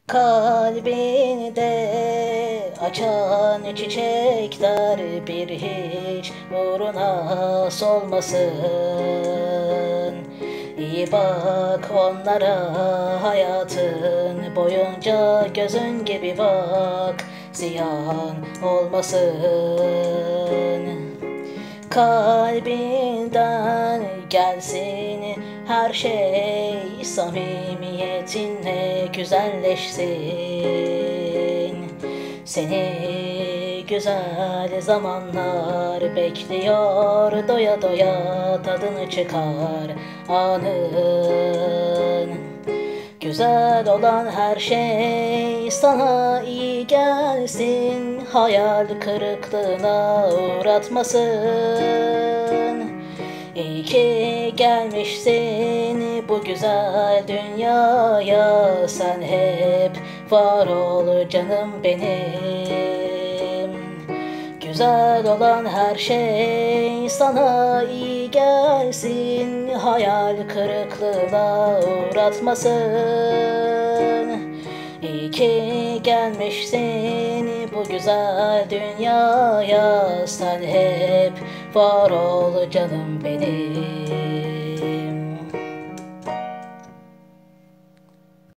Kalbinde açan çiçekler bir hiç uğruna solmasın. İyi bak onlara, hayatın boyunca gözün gibi bak, ziyan olmasın. Kalbinden gelsin her şey, samimiyetinle güzelleşsin. Seni güzel zamanlar bekliyor, doya doya tadını çıkar anın. Güzel olan her şey sana iyi gelsin, hayal kırıklığına uğratmasın. İyi ki gelmişsin bu güzel dünyaya, sen hep var ol canım benim. Güzel olan her şey sana iyi gelsin, hayal kırıklığına uğratmasın. İyi ki gelmişsin bu güzel dünyaya, sen hep var ol canım benim.